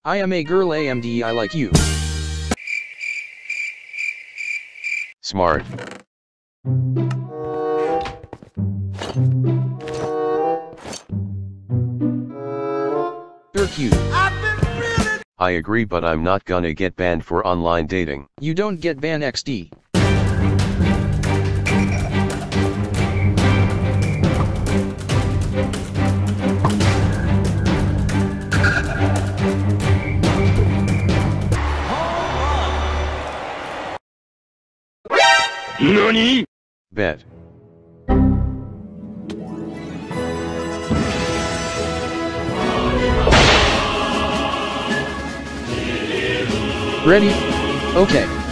I am a girl AMD, I like you. Smart. You're cute. I agree, but I'm not gonna get banned for online dating. You don't get banned XD. NANI?! Bet. Ready? Okay.